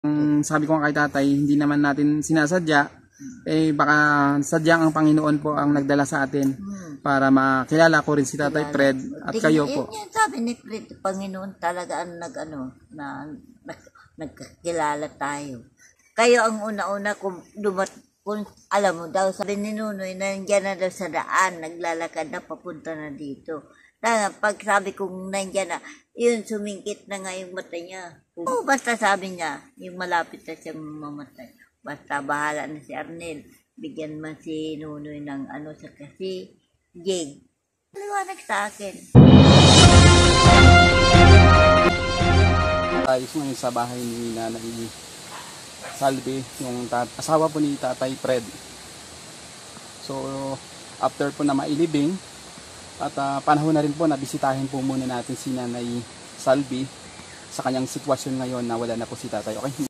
Sabi ko nga kay tatay, hindi naman natin sinasadya, baka sadyang ang Panginoon po ang nagdala sa atin para makilala ko rin si Tatay Fred at kayo po. Yan sabi ni Fred, Panginoon talaga ang nagkakilala tayo. Kayo ang una-una kung alam mo daw, sabi ni Nunoy, nandiyan na daw sa daan, naglalakad na papunta na dito. Pag sabi kong nandiyan na, yun, sumingkit na nga yung mata niya. Basta sabi niya, yung malapit na siyang mamatay. Basta bahala na si Arnel. Bigyan man si Nunoy ng sa kasi Jake. Liwanag sa akin. Ayos ngayon sa bahay ni Nanay Salvi, yung asawa po ni Tatay Fred. So, after po na mailibing, at panahon na rin po na bisitahin po muna natin si Nanay Salvi sa kanyang sitwasyon ngayon na wala na po si tatay. Okay?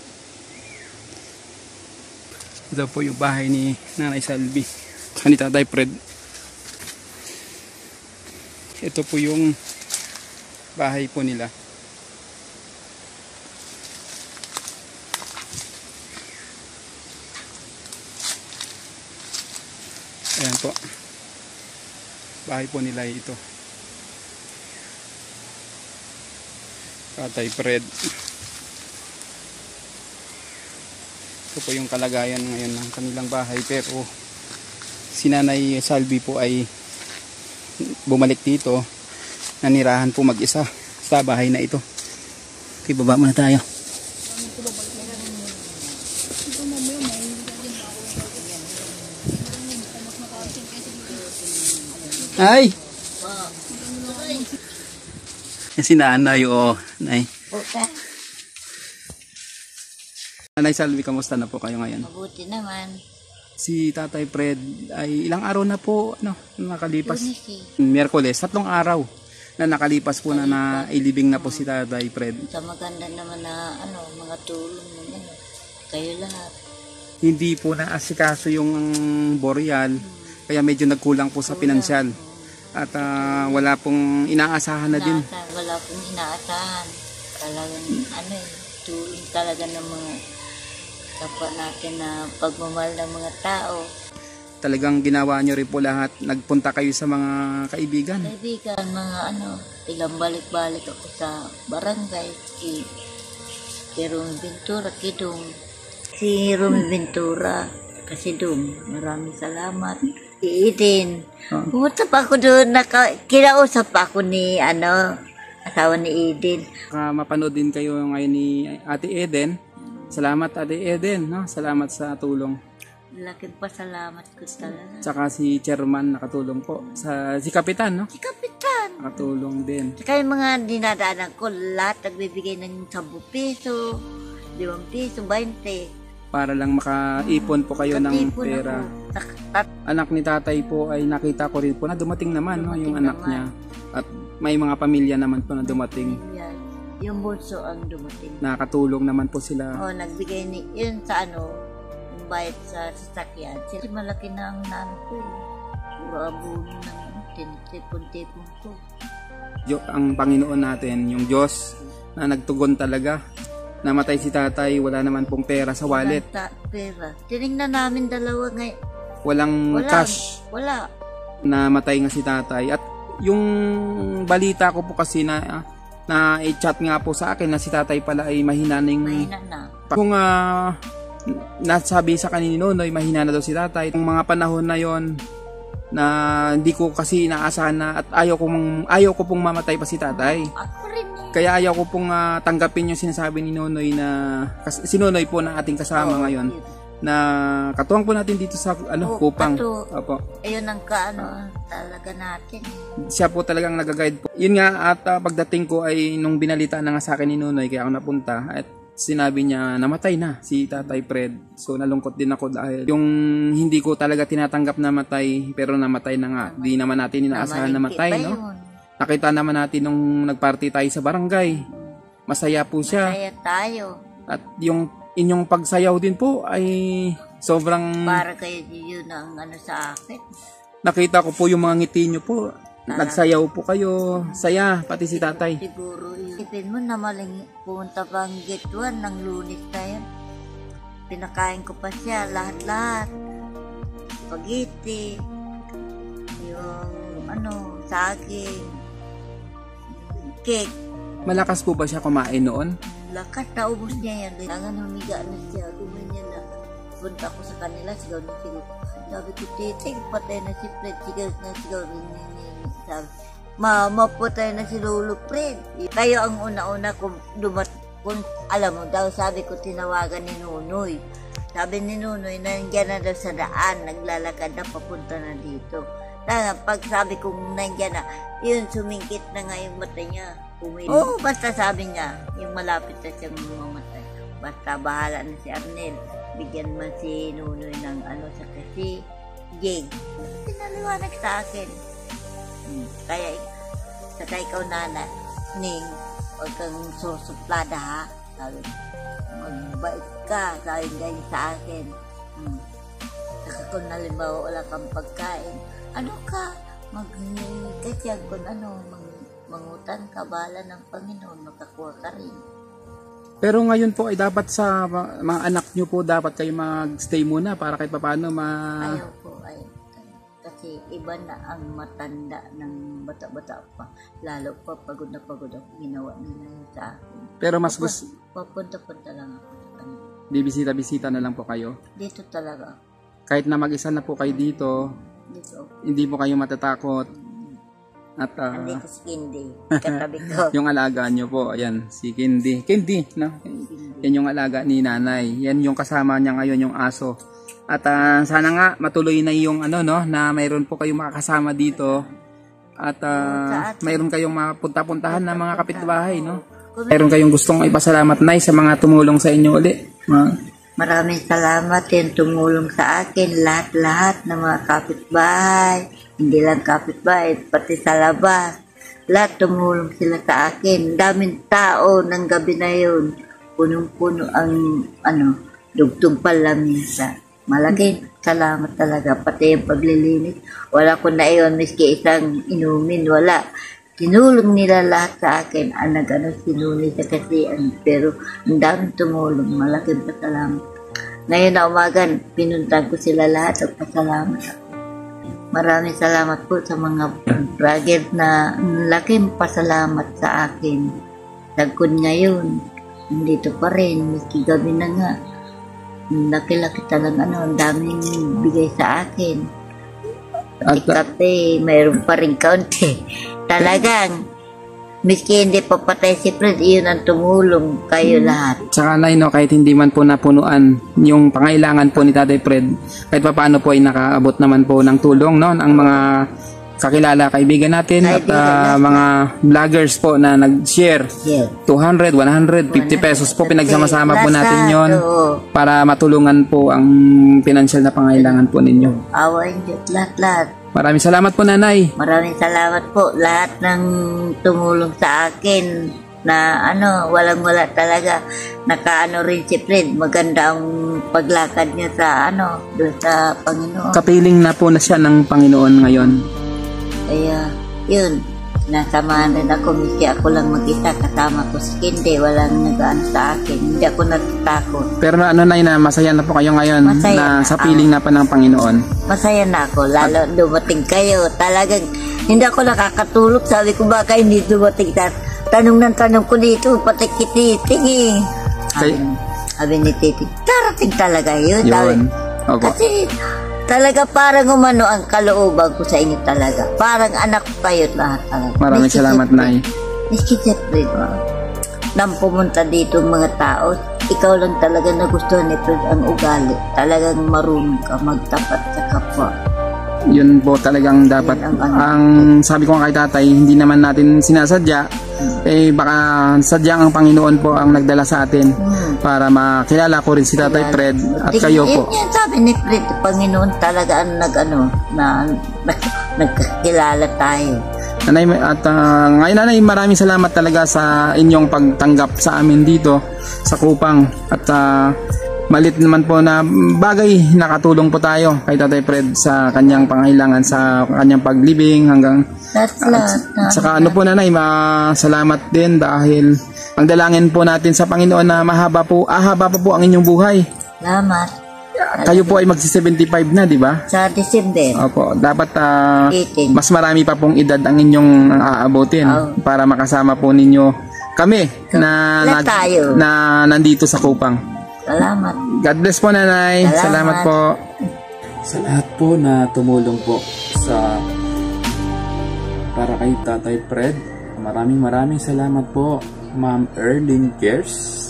Ito po yung bahay ni Nanay Salvi ni Tatay Fred. Ito po yung bahay po nila. Ayan po. Bahay po nila ito. Tatay Fred. Ito po yung kalagayan ngayon ng kanilang bahay. Pero si Nanay Salvi po ay bumalik dito. Nanirahan po mag-isa sa bahay na ito. Okay, baba muna tayo. Ay! Si Nanay, Nay. Nanay Salvi, kamusta na po kayo ngayon? Mabuti naman. Si Tatay Fred ay ilang araw na po nakalipas? Miyerkules, 3 araw na nakalipas po na nailibing na po si Tatay Fred. Sa maganda naman na mga tulong naman. Kayo lahat. Hindi po naasikaso yung Boreal, kaya medyo nagkulang po sa pinansyal. At wala pong inaasahan na din. Wala pong inaasahan. Talagang tulong talaga ng mga kapwa natin na pagmamahal ng mga tao. Talagang ginawa nyo rin po lahat. Nagpunta kayo sa mga kaibigan. Kaibigan, mga ilang balik-balik ako sa barangay. Si Rumi Ventura, Kidong. Si Rumi Ventura, kasi Dong, maraming salamat. Si Eden. Pumunta pa ako doon, kinausap pa ako ni asawa ni Eden. Mapanood din kayo ngayon ni Ate Eden. Salamat Ate Eden, no? Salamat sa tulong. Laking pasalamat ko talaga. Tsaka si Chairman nakatulong po. Si Kapitan, no? Si Kapitan. Nakatulong din. Tsaka yung mga dinadaanan ko, lahat nagbibigay ng 10 piso, 5 piso, 20. Para lang makaipon po kayo ng pera. Anak ni tatay po ay nakita ko rin po na dumating naman, no? Yung anak niya. At may mga pamilya naman po na dumating. Yung bunso ang dumating. Nakatulong naman po sila. Nagbigay yun sa yung bayad sa sasakyan. Sila malaki na ang nano ko. Puro abuno ng tinitipon-tipon ko. Ang Panginoon natin, yung Diyos na nagtugon talaga. Namatay si tatay, wala naman pong pera sa wallet. Pera. Tinignan namin dalawa ngayon. Walang cash. Wala. Namatay nga si tatay. At yung balita ko po kasi na i-chat nga po sa akin na si tatay pala ay mahina na. Kung nasabi sa kanino Noy, mahina na daw si tatay. Yung mga panahon na yon na hindi ko kasi inaasahan na at ayaw ko pong mamatay pa si tatay. Ako rin. Kaya ayaw ko pong tanggapin yung sinasabi ni Nonoy na si Nonoy po na ating kasama ngayon. Na katuwang po natin dito sa Kupang. Opo. Ayun ang talaga natin. Siya po talagang nag-guide po. Yun nga at pagdating ko ay nung binalita na nga sa akin ni Nonoy kaya ako napunta at sinabi niya namatay na si Tatay Fred. So nalungkot din ako dahil yung hindi ko talaga tinatanggap na matay pero namatay na nga. Di naman natin inaasahan na matay, no? Nakita naman natin nung nagparty tayo sa barangay. Masaya po siya. Masaya tayo. At yung inyong pagsayaw din po ay sobrang... Para kayo yun ang sa akin. Nakita ko po yung mga ngiti nyo po. Nagsayaw po kayo. Saya, pati si tatay. Siguro yun. Isipin mo na maling pumunta pang gate 1 ng Lunes na yun. Pinakain ko pa siya, lahat-lahat. Spaghetti, yung saging, cake. Malakas po ba siya kumain noon? Lakas, naubos niya yan. Kailangan humiga na siya, gumanyan na. Punta ko sa kanila, sigaw na sigaw. Sabi ko, titing, patay na si Fred. Sigaw na sigaw. Sabi, Mama, patay na si Lolo Fred. Kayo ang una-una kung alam mo daw, sabi ko, tinawagan ni Nunoy. Sabi ni Nunoy, nandiyan na daw sa daan, naglalakad na papunta na dito. Pag sabi kong nandiyan na, yun, sumingkit na nga yung mata niya. Oo, basta sabi niya, yung malapit na siyang mamatay. Basta bahala na si Arnel. Bigyan man si Nunoy ng sa kasi Jane. Pinaliwanag sa akin. Kaya, saka ikaw nana, Ning, huwag kang susuplada ha. Sabi, magbait ka, sabi ganyan sa akin. Saka kung nalimbawa wala kang pagkain, ano ka, maghingi ka dyan kung mangutan ka, bala ng Panginoon, makakuha ka rin. Pero ngayon po ay dapat sa mga anak nyo po, dapat kayo mag-stay muna para kahit paano Ayaw po, ayaw. Kasi iba na ang matanda ng bata-bata pa. Lalo pa pagod na pagod ako, ginawa nila yun sa akin. Pero mas gusto... Papunta-punta lang ako sa kanila. Bibisita-bisita na lang po kayo? Dito talaga. Kahit na mag-isa na po kayo dito, hindi po kayo matatakot. At andito si Kindi, katabi ko. Yung alaga nyo po, ayan, si Kindi. Kindi, no? Yan yung alaga ni nanay. Yan yung kasama niya ngayon, yung aso. At sana nga matuloy na yung na mayroon po kayong makakasama dito. At mayroon kayong mapunta-puntahan na mga kapitbahay, no? Mayroon kayong gustong ipasalamat, Nay, sa mga tumulong sa inyo uli. Maraming salamat yung tumulong sa akin, lahat-lahat ng mga kapitbahay. Hindi lang kapitbahay, pati sa labas. Lahat tumulong sila sa akin. Daming tao ng gabi na yun. Punong-puno ang dugtong palamisa. Malaking salamat talaga. Pati yung paglilinis. Wala ko na iyon, miski isang inumin. Wala. Tinulong nila lahat sa akin. Sinulit sa kasian. Pero ang daming tumulong. Malaking pasalamat. Ngayon na umagan, pinuntan ko sila lahat at pasalamat. Maraming salamat po sa mga vlogger na laking pasalamat sa akin. Tagkod ngayon, nandito pa rin, miski gabi na nga. Laki-laki talagang ang daming bigay sa akin. Kape, mayroon pa rin kaunti. Talagang, miski hindi papatay si Fred, iyon ang tumulong kayo lahat. Tsaka Nay, no, kahit hindi man po napunuan yung pangailangan po ni Tatay Fred, kahit pa paano po ay nakaabot naman po ng tulong, no, ang mga kakilala, kaibigan natin at mga vloggers po na nag-share. 200, 150 pesos po, pinagsama-sama po natin yon para matulungan po ang financial na pangailangan po ninyo. Awain Diyos, lahat-lahat. Maraming salamat po, Nanay. Maraming salamat po lahat ng tumulong sa akin na walang-wala talaga. Nakaano rin si Fred, maganda ang paglakad niya sa doon sa Panginoon. Kapiling na po na siya ng Panginoon ngayon. Kaya, yun, nasamahan rin ako, miski ako lang mag-isa, kasama ko si Kindi, walang nag-ano sa akin, hindi ako natatakot. Pero Nay, na masaya na po kayo ngayon masaya na sa piling na pa ng Panginoon? Masaya na ako, lalo dumating kayo, talagang hindi ako nakakatulog, sabi ko baka hindi dumating, tanong ng tanong ko dito, pati kititing eh. Sabi ni Titi, darating talaga yun. Kasi talaga parang ang kalooban ko sa inyo talaga. Parang anak ko kayo lahat talaga. Maraming salamat, Nay. Miski Fred, nang pumunta dito mga tao, ikaw lang talaga nagustuhan ni Fred ang ugali. Talagang marunong ka magtapat sa kapwa. Yun po talagang dapat. Ang sabi ko kay Tatay, hindi naman natin sinasadya. Baka sadyang ang Panginoon po ang nagdala sa atin para makilala ko rin si Tatay Fred at kayo po. Yan sabi ni Fred, Panginoon talaga ang nagkakilala tayo. Nanay, at ngayon Nanay, maraming salamat talaga sa inyong pagtanggap sa amin dito sa Kupang at malit naman po na bagay, nakatulong po tayo kay Tatay Fred sa kanyang pangailangan, sa kanyang paglibing hanggang saka ano po nanay, salamat din dahil ang dalangin po natin sa Panginoon na ahaba pa po ang inyong buhay. Salamat. Kayo po ay magsi-75 na, di ba? Sa December. Opo, dapat 18. mas marami pa pong edad ang inyong aabutin para makasama po ninyo kami na nandito sa Kupang. Salamat. God bless po nanay. Salamat po. Sa lahat po na tumulong po para kay Tatay Fred, maraming salamat po. Ma'am Erling Gers,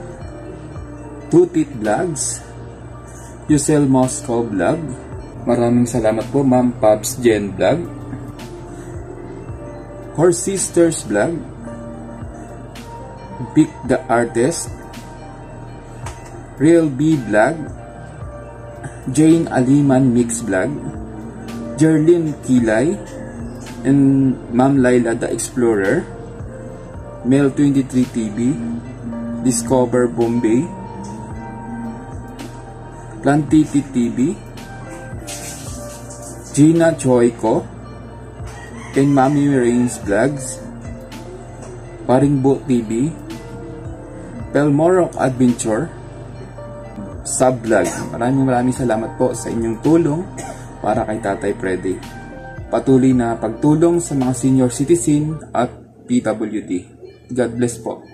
Tutit Vlogs, Yusel Moscow Vlog, maraming salamat po. Ma'am Pops Jen Vlog, Horse Sisters Vlog, Pick the Artist, Real B Vlog, Jane Aliman Mix Vlog, Jerlyn Kilay, and Ma'am Laila the Explorer, Mel 23 TV, Discover Bombay, Plantiti TV, Gina Choico, and Mami Rains Vlogs, Paringbo TV, Pelmorok Adventure, Subvlog. Maraming salamat po sa inyong tulong para kay Tatay Freddy. Patuloy na pagtulong sa mga senior citizen at PWD. God bless po.